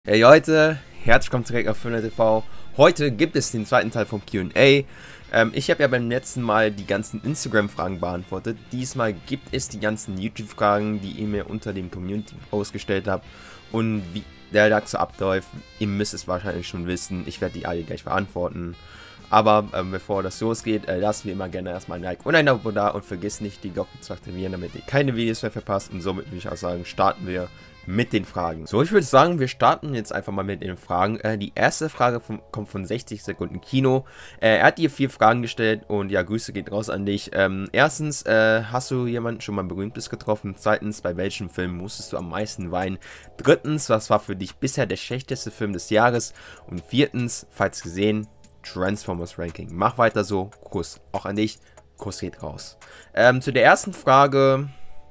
Hey Leute, herzlich willkommen zurück auf FilmNerd.tv. Heute gibt es den zweiten Teil vom Q&A. Ich habe ja beim letzten Mal die ganzen Instagram-Fragen beantwortet. Diesmal gibt es die ganzen YouTube-Fragen, die ihr mir unter dem Community-Post gestellt habt. Und wie der Tag so abläuft, ihr müsst es wahrscheinlich schon wissen. Ich werde die alle gleich beantworten. Aber bevor das losgeht, lasst wie immer gerne erstmal ein Like und ein Abo da. Und vergesst nicht, die Glocke zu aktivieren, damit ihr keine Videos mehr verpasst. Und somit würde ich auch sagen, starten wir mit den Fragen. So, ich würde sagen, wir starten jetzt einfach mal mit den Fragen. Die erste Frage kommt von 60 Sekunden Kino. Er hat dir 4 Fragen gestellt und ja, Grüße geht raus an dich. Erstens, hast du jemanden schon mal Berühmtes getroffen? Zweitens, bei welchem Film musstest du am meisten weinen? Drittens, was war für dich bisher der schlechteste Film des Jahres? Und viertens, falls gesehen, Transformers Ranking. Mach weiter so. Kuss auch an dich. Kuss geht raus. Zu der ersten Frage,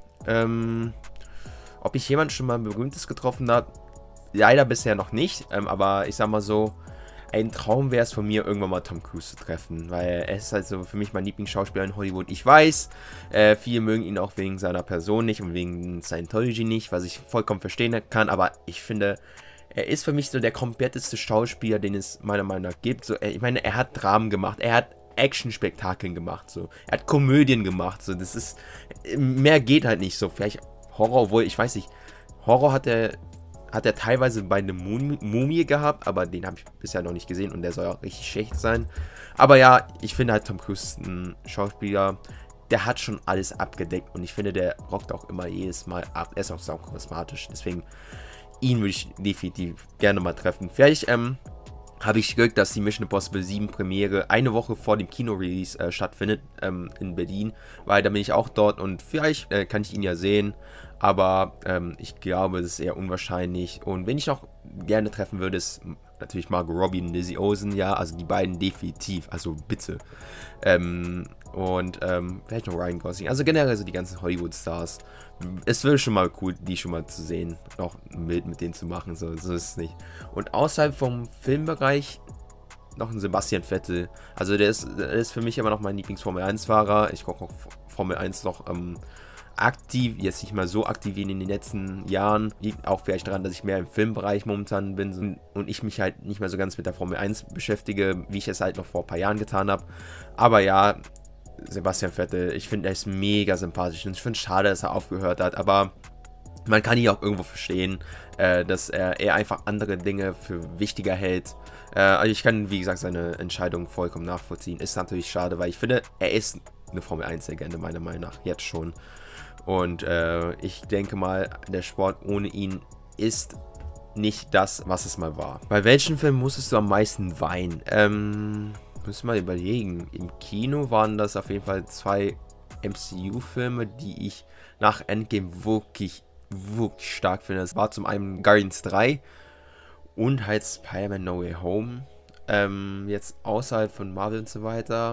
ob ich jemanden schon mal Berühmtes getroffen habe, leider bisher noch nicht, aber ich sag mal so, ein Traum wäre es von mir, irgendwann mal Tom Cruise zu treffen, weil er ist halt so für mich mein Lieblingsschauspieler in Hollywood. Ich weiß, viele mögen ihn auch wegen seiner Person nicht und wegen Scientology nicht, was ich vollkommen verstehen kann, aber ich finde, er ist für mich so der kompletteste Schauspieler, den es meiner Meinung nach gibt. So, ich meine, er hat Dramen gemacht, er hat Action-Spektakeln gemacht, so, er hat Komödien gemacht, so, das ist, mehr geht halt nicht so, vielleicht Horror, obwohl, ich weiß nicht, Horror hat er teilweise bei einer Mumie gehabt, aber den habe ich bisher noch nicht gesehen und der soll auch richtig schlecht sein. Aber ja, ich finde halt Tom Cruise ein Schauspieler, der hat schon alles abgedeckt und ich finde, der rockt auch immer jedes Mal ab. Er ist auch sau charismatisch, deswegen ihn würde ich definitiv gerne mal treffen. Vielleicht habe ich Glück, dass die Mission Impossible 7 Premiere eine Woche vor dem Kino-Release stattfindet in Berlin, weil da bin ich auch dort und vielleicht kann ich ihn ja sehen, aber ich glaube, es ist eher unwahrscheinlich und wenn ich noch gerne treffen würde, ist natürlich Margot Robbie und Lizzie Olsen, ja, also die beiden definitiv, also bitte. Vielleicht noch Ryan Gosling, also generell so die ganzen Hollywood-Stars. Es wäre schon mal cool, die schon mal zu sehen, noch ein Bild mit denen zu machen, so ist es nicht. Und außerhalb vom Filmbereich noch ein Sebastian Vettel, also der ist für mich immer noch mein Lieblings-Formel-1-Fahrer. Ich gucke auch Formel 1 noch aktiv, jetzt nicht mal so aktiv wie in den letzten Jahren. Liegt auch vielleicht daran, dass ich mehr im Filmbereich momentan bin und ich mich halt nicht mehr so ganz mit der Formel 1 beschäftige, wie ich es halt noch vor ein paar Jahren getan habe. Aber ja, Sebastian Vettel, ich finde, er ist mega sympathisch und ich finde es schade, dass er aufgehört hat, aber man kann ihn auch irgendwo verstehen, dass er einfach andere Dinge für wichtiger hält. Also ich kann, wie gesagt, seine Entscheidung vollkommen nachvollziehen. Ist natürlich schade, weil ich finde, er ist eine Formel 1-Legende, meiner Meinung nach, jetzt schon. Und ich denke mal, der Sport ohne ihn ist nicht das, was es mal war. Bei welchem Film musstest du am meisten weinen? Müssen wir mal überlegen. Im Kino waren das auf jeden Fall 2 MCU-Filme, die ich nach Endgame wirklich stark finde. Das war zum einen Guardians 3 und halt Spider-Man No Way Home. Jetzt außerhalb von Marvel und so weiter.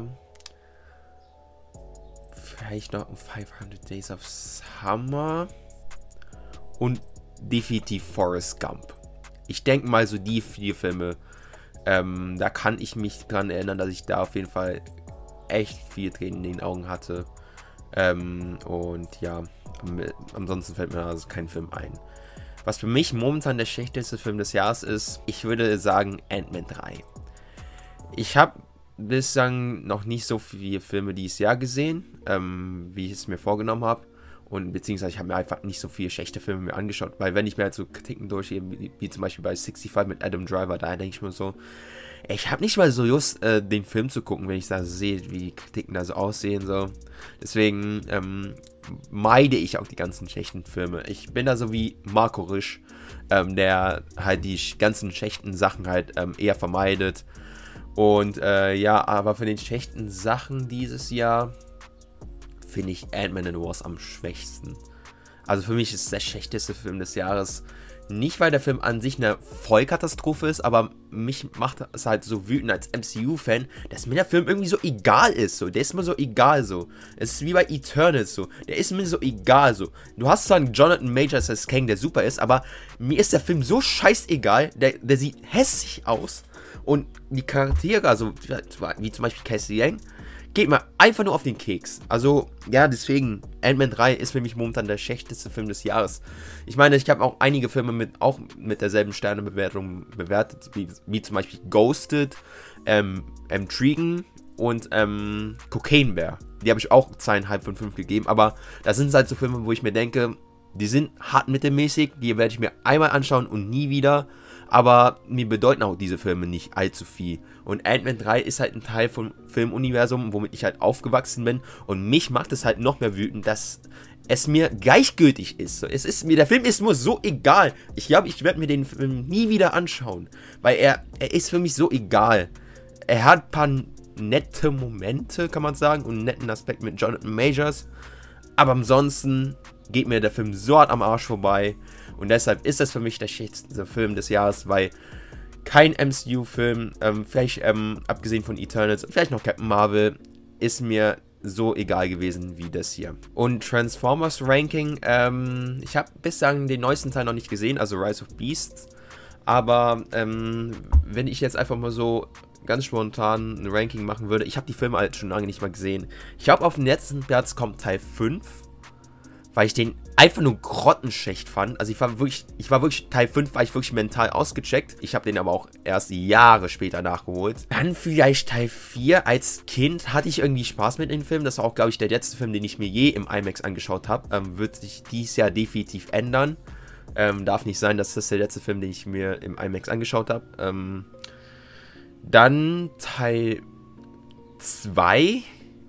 Vielleicht noch 500 Days of Summer. Und definitiv Forrest Gump. Ich denke mal, so die 4 Filme, da kann ich mich dran erinnern, dass ich da auf jeden Fall echt viel Tränen in den Augen hatte. Und ja, ansonsten fällt mir also kein Film ein. Was für mich momentan der schlechteste Film des Jahres ist, ich würde sagen Ant-Man 3. Ich habe bislang noch nicht so viele Filme dieses Jahr gesehen, wie ich es mir vorgenommen habe. Und beziehungsweise ich habe mir einfach nicht so viele schlechte Filme mir angeschaut, weil wenn ich mir halt so Kritiken durchgehe, wie zum Beispiel bei 65 mit Adam Driver, da denke ich mir so, ich habe nicht mal so Lust, den Film zu gucken, wenn ich da sehe, wie die Kritiken da so aussehen, so. Deswegen meide ich auch die ganzen schlechten Filme. Ich bin da so wie Marco Risch, der halt die ganzen schlechten Sachen halt eher vermeidet. Und ja, aber von den schlechten Sachen dieses Jahr finde ich Ant-Man and the Wasp am schwächsten. Also für mich ist es der schlechteste Film des Jahres. Nicht, weil der Film an sich eine Vollkatastrophe ist, aber mich macht es halt so wütend als MCU-Fan, dass mir der Film irgendwie so egal ist. So. Der ist mir so egal so. Es ist wie bei Eternals so. Der ist mir so egal so. Du hast zwar einen Jonathan Majors als Kang, der super ist, aber mir ist der Film so scheißegal. Der sieht hässlich aus. Und die Charaktere, also wie zum Beispiel Cassie Lang, geht mir einfach nur auf den Keks. Also, ja, deswegen, Ant-Man 3 ist für mich momentan der schlechteste Film des Jahres. Ich meine, ich habe auch einige Filme auch mit derselben Sternebewertung bewertet, wie zum Beispiel Ghosted, Trigon und Cocaine Bear. Die habe ich auch 2,5 von 5 gegeben, aber das sind halt so Filme, wo ich mir denke, die sind hart mittelmäßig, die werde ich mir einmal anschauen und nie wieder. Aber mir bedeuten auch diese Filme nicht allzu viel. Und Ant-Man 3 ist halt ein Teil vom Filmuniversum, womit ich halt aufgewachsen bin. Und mich macht es halt noch mehr wütend, dass es mir gleichgültig ist. Der Film ist mir so egal. Ich glaube, ich werde mir den Film nie wieder anschauen. Weil er ist für mich so egal. Er hat ein paar nette Momente, kann man sagen. Und einen netten Aspekt mit Jonathan Majors. Aber ansonsten geht mir der Film so hart am Arsch vorbei. Und deshalb ist das für mich der schlechteste Film des Jahres, weil kein MCU-Film, vielleicht abgesehen von Eternals und vielleicht noch Captain Marvel, ist mir so egal gewesen wie das hier. Und Transformers Ranking, ich habe bislang den neuesten Teil noch nicht gesehen, also Rise of Beasts. Aber wenn ich jetzt einfach mal so ganz spontan ein Ranking machen würde, ich habe die Filme halt schon lange nicht mal gesehen. Ich glaube, auf den letzten Platz kommt Teil 5. Weil ich den einfach nur grottenschlecht fand. Also ich war wirklich, Teil 5 war ich wirklich mental ausgecheckt. Ich habe den aber auch erst Jahre später nachgeholt. Dann vielleicht Teil 4. Als Kind hatte ich irgendwie Spaß mit dem Film. Das war auch, glaube ich, der letzte Film, den ich mir je im IMAX angeschaut habe. Wird sich dieses Jahr definitiv ändern. Darf nicht sein, dass das der letzte Film, den ich mir im IMAX angeschaut habe. Dann Teil 2.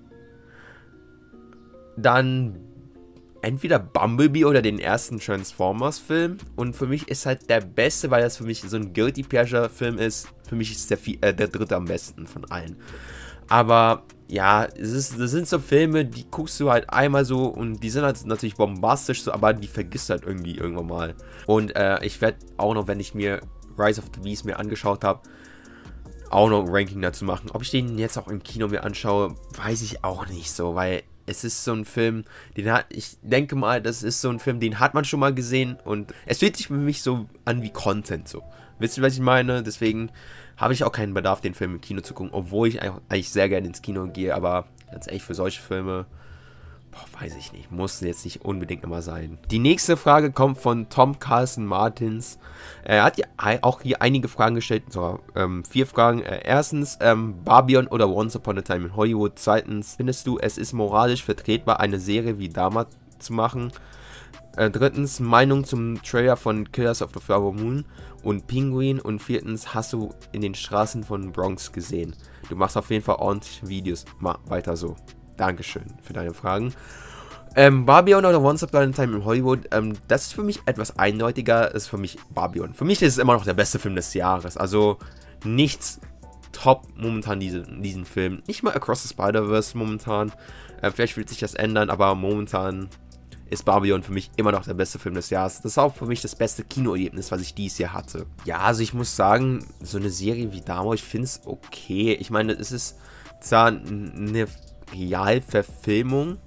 Dann entweder Bumblebee oder den ersten Transformers-Film. Und für mich ist halt der beste, weil das für mich so ein Guilty Pleasure-Film ist. Für mich ist der dritte am besten von allen. Aber ja, das sind so Filme, die guckst du halt einmal so und die sind halt natürlich bombastisch, so, aber die vergisst du halt irgendwie irgendwann mal. Und ich werde auch noch, wenn ich mir Rise of the Beast mir angeschaut habe, auch noch ein Ranking dazu machen. Ob ich den jetzt auch im Kino mir anschaue, weiß ich auch nicht so, weil es ist so ein Film, ich denke mal, das ist so ein Film, den hat man schon mal gesehen und es fühlt sich für mich so an wie Content so. Wisst ihr, was ich meine? Deswegen habe ich auch keinen Bedarf, den Film im Kino zu gucken, obwohl ich eigentlich sehr gerne ins Kino gehe, aber ganz ehrlich, für solche Filme, weiß ich nicht, muss jetzt nicht unbedingt immer sein. Die nächste Frage kommt von Tom Carlson Martins. Er hat auch hier einige Fragen gestellt, so 4 Fragen. Erstens, Babylon oder Once Upon a Time in Hollywood. Zweitens, findest du, es ist moralisch vertretbar, eine Serie wie damals zu machen? Drittens, Meinung zum Trailer von Killers of the Flower Moon und Penguin. Und viertens, hast du in den Straßen von Bronx gesehen? Du machst auf jeden Fall ordentlich Videos. Mach weiter so. Dankeschön für deine Fragen. Babylon oder Once Upon a Time in Hollywood, das ist für mich etwas eindeutiger, ist für mich Babylon. Für mich ist es immer noch der beste Film des Jahres, also nichts top momentan diesen Film. Nicht mal Across the Spider-Verse momentan, vielleicht wird sich das ändern, aber momentan ist Babylon für mich immer noch der beste Film des Jahres. Das ist auch für mich das beste Kinoerlebnis, was ich dieses Jahr hatte. Ja, also ich muss sagen, so eine Serie wie damals, ich finde es okay. Ich meine, es ist zwar eine Realverfilmung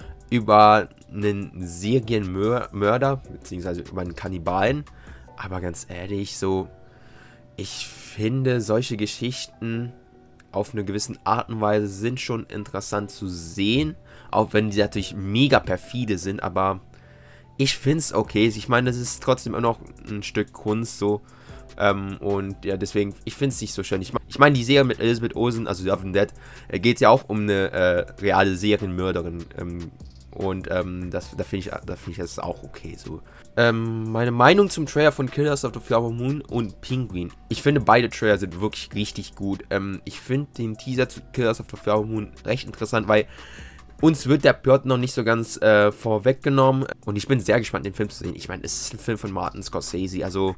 über einen Serienmörder, beziehungsweise über einen Kannibalen, aber ganz ehrlich, so, ich finde, solche Geschichten auf eine gewisse Art und Weise sind schon interessant zu sehen, auch wenn die natürlich mega perfide sind, aber ich finde es okay. Ich meine, das ist trotzdem immer noch ein Stück Kunst, so, und ja, deswegen, ich finde es nicht so schön. Ich meine, die Serie mit Elizabeth Olsen, also Love and Dead, geht ja auch um eine reale Serienmörderin. Und da finde ich das auch okay so. Meine Meinung zum Trailer von Killers of the Flower Moon und Penguin. Ich finde, beide Trailer sind wirklich richtig gut. Ich finde den Teaser zu Killers of the Flower Moon recht interessant, weil uns wird der Plot noch nicht so ganz vorweggenommen. Und ich bin sehr gespannt, den Film zu sehen. Ich meine, es ist ein Film von Martin Scorsese, also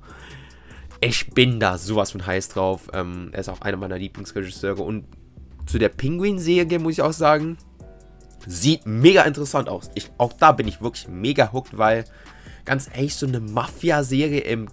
ich bin da sowas von heiß drauf. Er ist auch einer meiner Lieblingsregisseure. Und zu der Penguin-Serie muss ich auch sagen, sieht mega interessant aus. Auch da bin ich wirklich mega hooked, weil ganz ehrlich, so eine Mafia-Serie im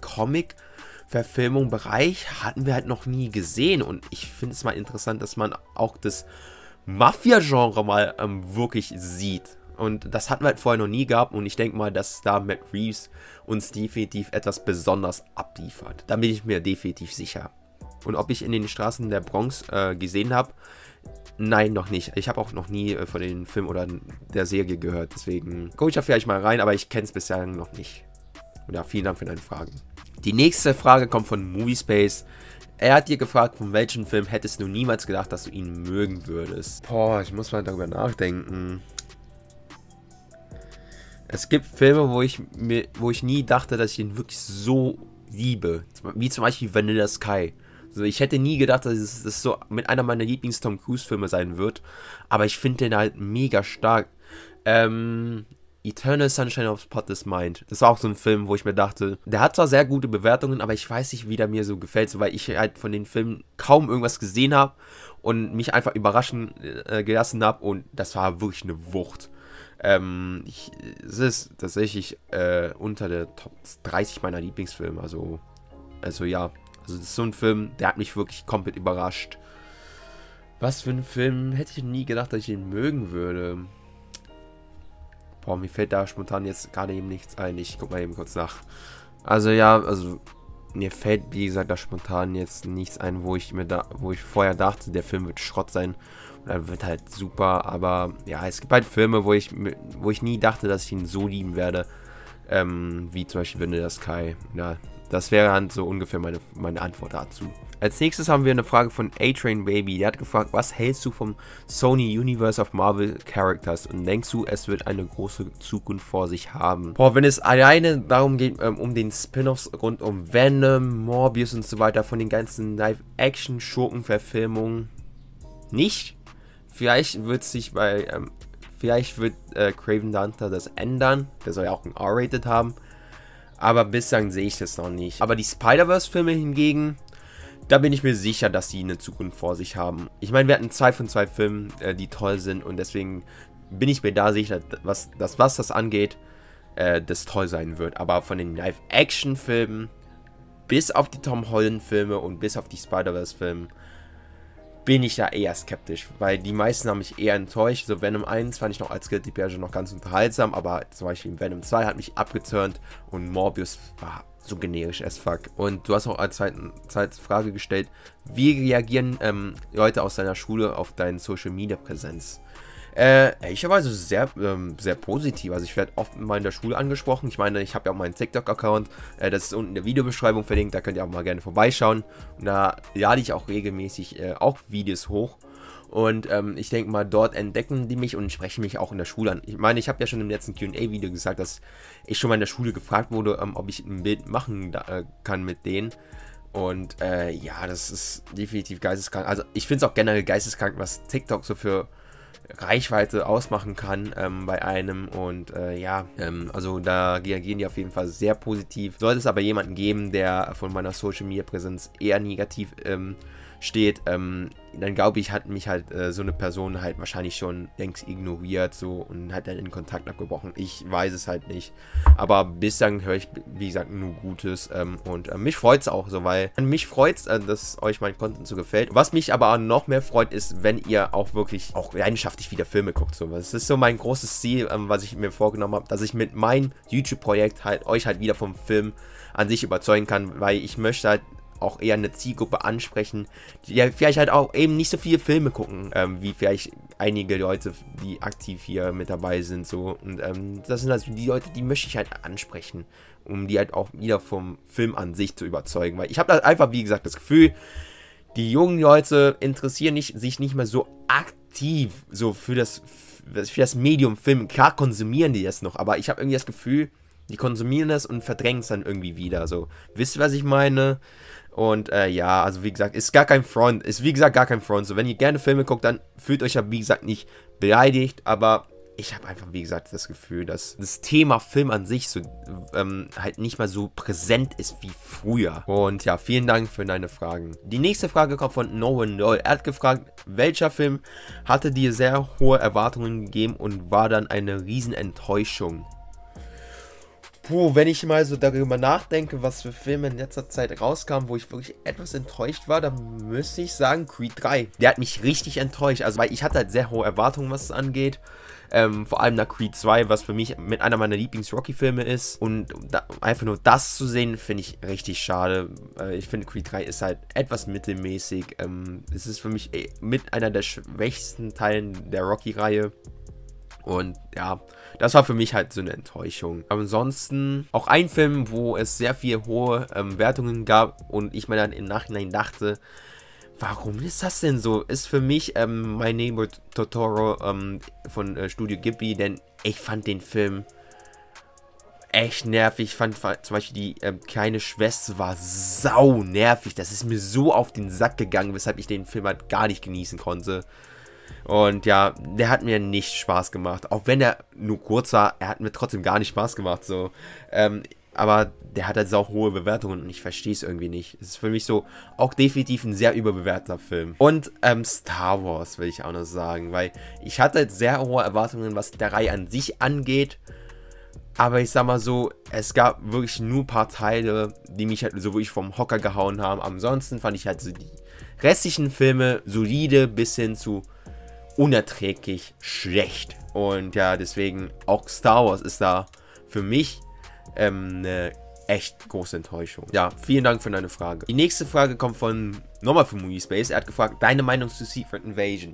Comic-Verfilmung-Bereich hatten wir halt noch nie gesehen. Und ich finde es mal interessant, dass man auch das Mafia-Genre mal wirklich sieht. Und das hatten wir halt vorher noch nie gehabt. Und ich denke mal, dass da Matt Reeves uns definitiv etwas besonders abliefert. Da bin ich mir definitiv sicher. Und ob ich in den Straßen der Bronx gesehen habe, Nein, noch nicht. Ich habe auch noch nie von den Film oder der Serie gehört. Deswegen gucke ich da vielleicht mal rein, aber ich kenne es bisher noch nicht. Und ja, vielen Dank für deine Fragen. Die nächste Frage kommt von Moviespace. Er hat dir gefragt, von welchem Film hättest du niemals gedacht, dass du ihn mögen würdest? Boah, ich muss mal darüber nachdenken. Es gibt Filme, wo ich nie dachte, dass ich ihn wirklich so liebe. Wie zum Beispiel Vanilla Sky. Also ich hätte nie gedacht, dass es so mit einer meiner Lieblings-Tom Cruise-Filme sein wird. Aber ich finde den halt mega stark. Eternal Sunshine of the Spotless Mind. Das war auch so ein Film, wo ich mir dachte, der hat zwar sehr gute Bewertungen, aber ich weiß nicht, wie der mir so gefällt. So, weil ich halt von den Filmen kaum irgendwas gesehen habe und mich einfach überraschen gelassen habe. Und das war wirklich eine Wucht. Es ist tatsächlich unter der Top 30 meiner Lieblingsfilme. Also ja. Also das ist so ein Film, der hat mich wirklich komplett überrascht. Was für ein Film hätte ich nie gedacht, dass ich ihn mögen würde. Boah, mir fällt da spontan jetzt gerade eben nichts ein. Ich guck mal eben kurz nach. Also ja, also mir fällt, wie gesagt, da spontan jetzt nichts ein, wo ich vorher dachte, der Film wird Schrott sein. Und er wird halt super. Aber ja, es gibt halt Filme, wo ich nie dachte, dass ich ihn so lieben werde. Wie zum Beispiel Vanilla Sky. Ja, das wäre dann so ungefähr meine Antwort dazu. Als nächstes haben wir eine Frage von A-Train Baby. Der hat gefragt, was hältst du vom Sony Universe of Marvel Characters und denkst du, es wird eine große Zukunft vor sich haben? Boah, wenn es alleine darum geht, um den Spin-Offs rund um Venom, Morbius und so weiter, von den ganzen Live-Action-Schurken-Verfilmungen nicht. Vielleicht wird Kraven the Hunter das ändern. Der soll ja auch ein R-Rated haben. Aber bislang sehe ich das noch nicht. Aber die Spider-Verse-Filme hingegen, da bin ich mir sicher, dass die eine Zukunft vor sich haben. Ich meine, wir hatten 2 von 2 Filmen, die toll sind. Und deswegen bin ich mir da sicher, was das angeht, das toll sein wird. Aber von den Live-Action-Filmen, bis auf die Tom Holland-Filme und bis auf die Spider-Verse-Filme, bin ich da eher skeptisch, weil die meisten haben mich eher enttäuscht. So Venom 1 fand ich noch als Guilty Pleasure noch ganz unterhaltsam, aber zum Beispiel Venom 2 hat mich abgeturnt und Morbius war so generisch as fuck. Und du hast auch als zweite Frage gestellt, wie reagieren Leute aus deiner Schule auf deine Social Media Präsenz? Ich habe also sehr positiv. Also ich werde oft mal in der Schule angesprochen. Ich meine, ich habe ja auch meinen TikTok-Account. Das ist unten in der Videobeschreibung verlinkt. Da könnt ihr auch mal gerne vorbeischauen. Und da lade ich auch regelmäßig auch Videos hoch. Und ich denke mal, dort entdecken die mich und sprechen mich auch in der Schule an. Ich meine, ich habe ja schon im letzten Q&A-Video gesagt, dass ich schon mal in der Schule gefragt wurde, ob ich ein Bild machen kann mit denen. Und ja, das ist definitiv geisteskrank. Also ich finde es auch generell geisteskrank, was TikTok so für Reichweite ausmachen kann bei einem. Und also da reagieren die auf jeden Fall sehr positiv. Sollte es aber jemanden geben, der von meiner Social Media Präsenz eher negativ steht, dann glaube ich, hat mich halt so eine Person halt wahrscheinlich schon längst ignoriert so und hat dann den Kontakt abgebrochen. Ich weiß es halt nicht. Aber bislang höre ich, wie gesagt, nur Gutes und mich freut es auch so, weil mich freut es, dass euch mein Content so gefällt. Was mich aber auch noch mehr freut, ist, wenn ihr auch wirklich auch leidenschaftlich wieder Filme guckt. So. Das ist so mein großes Ziel, was ich mir vorgenommen habe, dass ich mit meinem YouTube-Projekt halt euch halt wieder vom Film an sich überzeugen kann, weil ich möchte halt auch eher eine Zielgruppe ansprechen, die ja vielleicht halt auch eben nicht so viele Filme gucken, wie vielleicht einige Leute, die aktiv hier mit dabei sind, so. Und das sind also die Leute, die möchte ich halt ansprechen, um die halt auch wieder vom Film an sich zu überzeugen, weil ich habe da einfach, wie gesagt, das Gefühl, die jungen Leute interessieren sich nicht mehr so aktiv so für das Medium Film. Klar konsumieren die das noch, aber ich habe irgendwie das Gefühl, die konsumieren das und verdrängen es dann irgendwie wieder, so. Wisst ihr, was ich meine? Und ja, also wie gesagt, ist gar kein Front. Ist wie gesagt gar kein Front. So, wenn ihr gerne Filme guckt, dann fühlt euch ja wie gesagt nicht beleidigt. Aber ich habe einfach, wie gesagt, das Gefühl, dass das Thema Film an sich so halt nicht mehr so präsent ist wie früher. Und ja, vielen Dank für deine Fragen. Die nächste Frage kommt von No One Lol. Er hat gefragt, welcher Film hatte dir sehr hohe Erwartungen gegeben und war dann eine Riesenenttäuschung? Puh, wenn ich mal so darüber nachdenke, was für Filme in letzter Zeit rauskamen, wo ich wirklich etwas enttäuscht war, dann müsste ich sagen Creed 3. Der hat mich richtig enttäuscht, also weil ich hatte halt sehr hohe Erwartungen, was es angeht. Vor allem nach Creed 2, was für mich mit einer meiner Lieblings-Rocky-Filme ist. Und einfach nur das zu sehen, finde ich richtig schade. Ich finde, Creed 3 ist halt etwas mittelmäßig. Es ist für mich mit einer der schwächsten Teilen der Rocky-Reihe. Und ja, das war für mich halt so eine Enttäuschung. Aber ansonsten auch ein Film, wo es sehr viele hohe Wertungen gab und ich mir dann im Nachhinein dachte, warum ist das denn so? Ist für mich My Neighbor Totoro von Studio Ghibli, denn ich fand den Film echt nervig. Ich fand zum Beispiel die kleine Schwester war sau nervig. Das ist mir so auf den Sack gegangen, weshalb ich den Film halt gar nicht genießen konnte. Und ja, der hat mir nicht Spaß gemacht. Auch wenn er nur kurz war, er hat mir trotzdem gar nicht Spaß gemacht. So. Aber der hat halt auch hohe Bewertungen und ich verstehe es irgendwie nicht. Es ist für mich so auch definitiv ein sehr überbewerteter Film. Und Star Wars will ich auch noch sagen, weil ich hatte halt sehr hohe Erwartungen, was der Reihe an sich angeht. Aber ich sag mal so, es gab wirklich nur ein paar Teile, die mich halt so wirklich vom Hocker gehauen haben. Ansonsten fand ich halt so die restlichen Filme solide bis hin zu unerträglich schlecht. Und ja, deswegen auch Star Wars ist da für mich eine echt große Enttäuschung. Ja, vielen Dank für deine Frage. Die nächste Frage kommt nochmal von Movie Space. Er hat gefragt, deine Meinung zu Secret Invasion.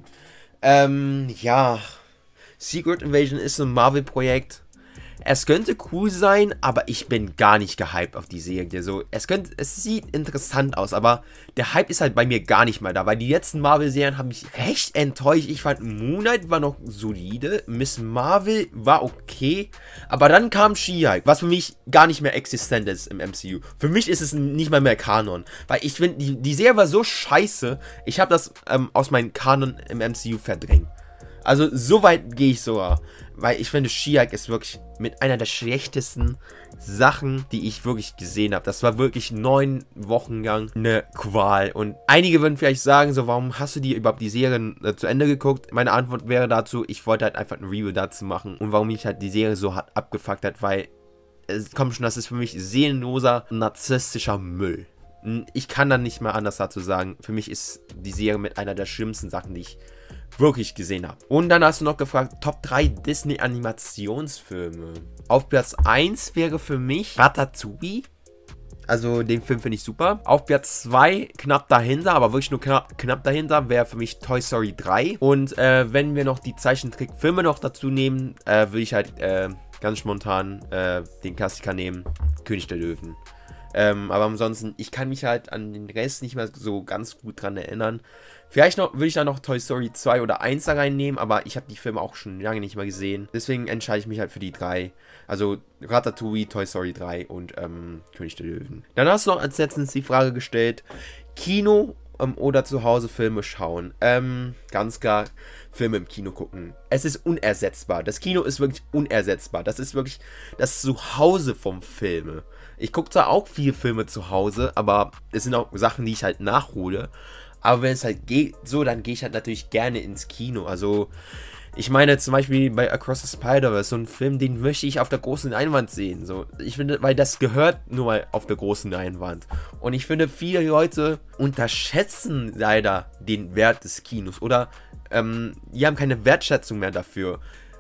Ja, Secret Invasion ist ein Marvel-Projekt. Es könnte cool sein, aber ich bin gar nicht gehypt auf die Serie. So, es sieht interessant aus, aber der Hype ist halt bei mir gar nicht mal da, weil die letzten Marvel-Serien haben mich recht enttäuscht. Ich fand Moon Knight war noch solide, Miss Marvel war okay, aber dann kam She-Hulk, was für mich gar nicht mehr existent ist im MCU. Für mich ist es nicht mal mehr Kanon, weil ich finde, die Serie war so scheiße, ich habe das aus meinem Kanon im MCU verdrängt. Also so weit gehe ich sogar, weil ich finde, She-Hulk ist wirklich mit einer der schlechtesten Sachen, die ich wirklich gesehen habe. Das war wirklich 9 Wochen lang eine Qual. Und einige würden vielleicht sagen, so, warum hast du dir überhaupt die Serie zu Ende geguckt? Meine Antwort wäre dazu, ich wollte halt einfach ein Review dazu machen. Und warum mich halt die Serie so hart abgefuckt hat, weil, kommt schon, das ist für mich seelenloser, narzisstischer Müll. Ich kann dann nicht mehr anders dazu sagen. Für mich ist die Serie mit einer der schlimmsten Sachen, die ich wirklich gesehen habe. Und dann hast du noch gefragt, Top 3 Disney-Animationsfilme. Auf Platz 1 wäre für mich Ratatouille. Also den Film finde ich super. Auf Platz 2 knapp dahinter, aber wirklich nur knapp dahinter, wäre für mich Toy Story 3. Und wenn wir noch die Zeichentrickfilme noch dazu nehmen, würde ich halt ganz spontan den Klassiker nehmen, König der Löwen. Aber ansonsten, ich kann mich halt an den Rest nicht mehr so ganz gut dran erinnern. Vielleicht würde ich da noch Toy Story 2 oder 1 da reinnehmen, aber ich habe die Filme auch schon lange nicht mehr gesehen. Deswegen entscheide ich mich halt für die 3. Also Ratatouille, Toy Story 3 und König der Löwen. Dann hast du noch als letztens die Frage gestellt, Kino oder zu Hause Filme schauen. Ganz klar, Filme im Kino gucken. Es ist unersetzbar. Das Kino ist wirklich unersetzbar. Das ist wirklich das Zuhause vom Filme. Ich gucke zwar auch viele Filme zu Hause, aber es sind auch Sachen, die ich halt nachhole. Aber wenn es halt geht, so, dann gehe ich halt natürlich gerne ins Kino. Also, ich meine zum Beispiel bei Across the Spider-Verse, so ein Film, den möchte ich auf der großen Leinwand sehen. So, ich finde, weil das gehört nur mal auf der großen Leinwand. Und ich finde, viele Leute unterschätzen leider den Wert des Kinos. Oder die haben keine Wertschätzung mehr dafür.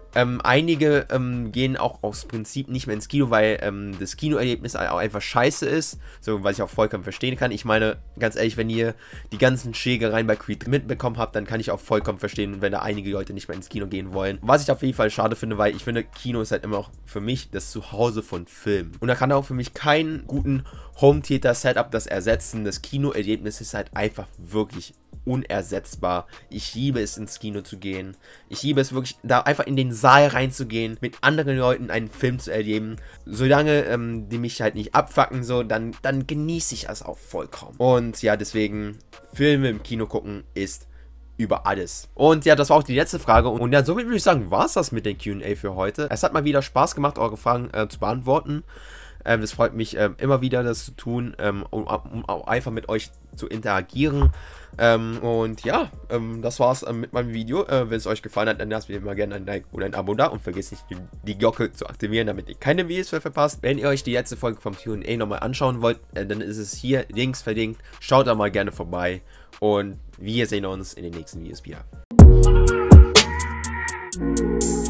Einige gehen auch aus Prinzip nicht mehr ins Kino, weil das Kinoerlebnis auch einfach scheiße ist. So, was ich auch vollkommen verstehen kann. Ich meine, ganz ehrlich, wenn ihr die ganzen Schlägereien bei Creed mitbekommen habt, dann kann ich auch vollkommen verstehen, wenn da einige Leute nicht mehr ins Kino gehen wollen. Was ich auf jeden Fall schade finde, weil ich finde, Kino ist halt immer auch für mich das Zuhause von Filmen. Und da kann auch für mich keinen guten Home-Theater-Setup das ersetzen. Das Kinoerlebnis ist halt einfach wirklich unersetzbar. Ich liebe es, ins Kino zu gehen. Ich liebe es wirklich, da einfach in den Saal reinzugehen, mit anderen Leuten einen Film zu erleben. Solange die mich halt nicht abfucken, so, dann genieße ich das auch vollkommen. Und ja, deswegen, Filme im Kino gucken ist über alles. Und ja, das war auch die letzte Frage. Und ja, somit würde ich sagen, war es das mit der Q&A für heute. Es hat mal wieder Spaß gemacht, eure Fragen zu beantworten. Das freut mich immer wieder, das zu tun, um auch einfach mit euch zu interagieren. Und ja, das war's mit meinem Video. Wenn es euch gefallen hat, dann lasst mir immer gerne ein Like oder ein Abo da und vergesst nicht, die Glocke zu aktivieren, damit ihr keine Videos mehr verpasst. Wenn ihr euch die letzte Folge vom Q&A nochmal anschauen wollt, dann ist es hier links verlinkt. Schaut da mal gerne vorbei und wir sehen uns in den nächsten Videos wieder.